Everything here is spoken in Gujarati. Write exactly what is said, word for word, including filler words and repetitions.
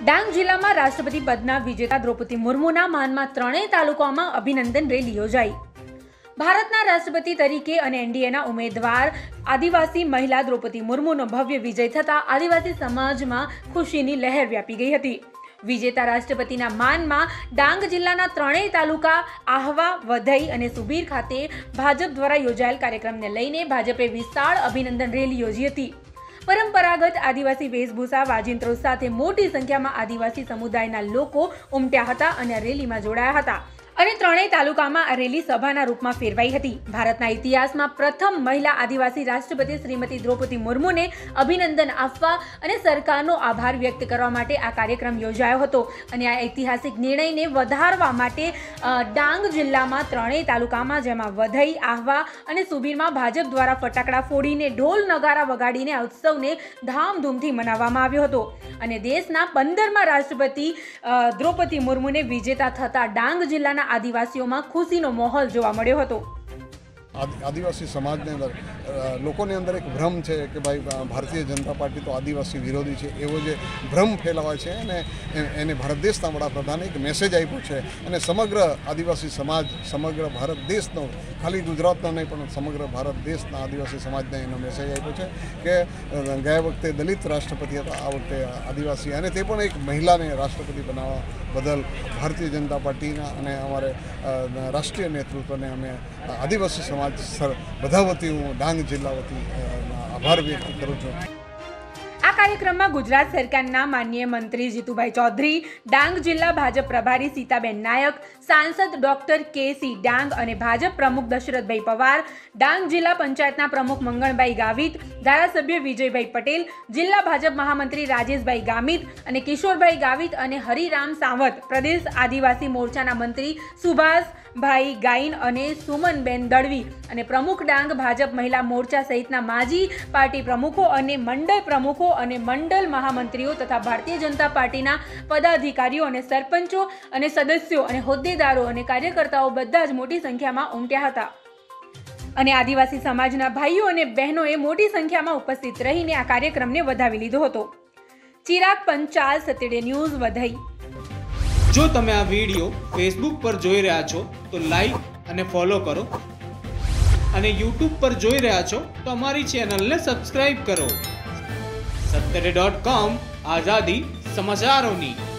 ડાંગ જિલ્લામાં રાષ્ટ્રપતિ પદના વિજેતા દ્રૌપદી મુર્મુના માનમાં ત્રણેય તાલુકામાં અભિનંદન રેલી યોજાઈ। ભારતના રાષ્ટ્રપતિ તરીકે અને એનડીએના ઉમેદવાર આદિવાસી મહિલા દ્રૌપદી મુર્મુનો ભવ્ય વિજય થતાં આદિવાસી સમાજમાં ખુશીની લહેર વ્યાપી ગઈ હતી। વિજેતા રાષ્ટ્રપતિના માનમાં ડાંગ જિલ્લાના ત્રણેય તાલુકા આહવા, વધઈ અને સુબીર ખાતે ભાજપ દ્વારા યોજાયેલ કાર્યક્રમને લઈને ભાજપે વિશાળ અભિનંદન રેલી યોજી હતી। પરંપરાગત આદિવાસી વેશભૂષા વાજિંત્રો સાથે મોટી સંખ્યામાં આદિવાસી સમુદાયના લોકો ઉમટ્યા હતા અને રેલીમાં જોડાયા હતા અને ત્રણેય તાલુકામાં આ રેલી સભાના રૂપમાં ફેરવાઈ હતી। ભારતના ઇતિહાસમાં પ્રથમ મહિલા આદિવાસી રાષ્ટ્રપતિ શ્રીમતી દ્રૌપદી મુર્મુને અભિનંદન આપવા અને સરકારનો આભાર વ્યક્ત કરવા માટે આ કાર્યક્રમ યોજાયો હતો અને આ ઐતિહાસિક નિર્ણયને વધારવા માટે ડાંગ જિલ્લામાં ત્રણેય તાલુકામાં જેમાં વધઈ, આહવા અને સુબીરમાં ભાજપ દ્વારા ફટાકડા ફોડીને ઢોલ નગારા વગાડીને આ ઉત્સવને ધામધૂમથી મનાવવામાં આવ્યો હતો અને દેશના પંદરમા રાષ્ટ્રપતિ દ્રૌપદી મુર્મુને વિજેતા થતા ડાંગ જિલ્લાના આદિવાસીઓમાં ખુશીનો માહોલ જોવા મળ્યો હતો। आदिवासी समाज ने अंदर लोगों ने अंदर एक भ्रम है कि भाई भारतीय जनता पार्टी तो आदिवासी विरोधी है एवो जो भ्रम फैलावा है ने एने भारत देशना वडाप्रधाने एक मेसेज आप्यो छे अने समग्र आदिवासी समाज समग्र भारत देशनो खाली गुजरातनो नहीं पण समग्र भारत देशना आदिवासी समाजने एनो मेसेज आप्यो छे के गया वखते दलित राष्ट्रपति हता आ वखते आदिवासी अने ते पण एक महिलाने राष्ट्रपति बनाववा बदल भारतीय जनता पार्टीना अने अमारे राष्ट्रीय नेतृत्वने अमे आदिवासी समाज सर બધા વતી હું ડાંગ જિલ્લા વતી આભાર વ્યક્ત કરું છું। આ કાર્યક્રમમાં ગુજરાત સરકારના માનનીય મંત્રી જીતુભાઈ ચૌધરી, ડાંગ જિલ્લા ભાજપ પ્રભારી સીતાબેન નાયક, સાંસદ ડોક્ટર કે સી ડાંગ અને ભાજપ પ્રમુખ દશરથભાઈ પવાર, ડાંગ જિલ્લા પંચાયતના પ્રમુખ મંગળભાઈ ગાવિત, ધારાસભ્ય વિજયભાઈ પટેલ, જિલ્લા ભાજપ મહામંત્રી રાજેશભાઈ ગામિત અને કિશોરભાઈ ગાવિત અને હરિરામ સાવંત, પ્રદેશ આદિવાસી મોરચાના મંત્રી સુભાષ ભાઈ ગાઈન અને સુમનબેન દળવી અને પ્રમુખ ડાંગ ભાજપ મહિલા મોરચા સહિતના માજી પાર્ટી પ્રમુખો અને મંડળ પ્રમુખો અને મંડળ મહામંત્રીઓ તથા ભારતીય જનતા પાર્ટીના પદાધિકારીઓ અને સરપંચો અને સદસ્યો અને હોદ્દેદારો અને કાર્યકર્તાઓ બધા જ મોટી સંખ્યામાં ઉમટ્યા હતા અને આદિવાસી સમાજના ભાઈઓ અને બહેનોએ મોટી સંખ્યામાં ઉપસ્થિત રહીને આ કાર્યક્રમને વધાવી લીધો હતો। ચિરાગ પંચાલ, સત્યડે ન્યૂઝ, વધઈ। જો તમે આ વિડિયો ફેસબુક પર જોઈ રહ્યા છો તો લાઈક અને ફોલો કરો અને યુટ્યુબ પર જોઈ રહ્યા છો તો અમારી ચેનલને સબસ્ક્રાઇબ કરો। સત્તરે ડોટ કોમ, આઝાદી સમાચારોની।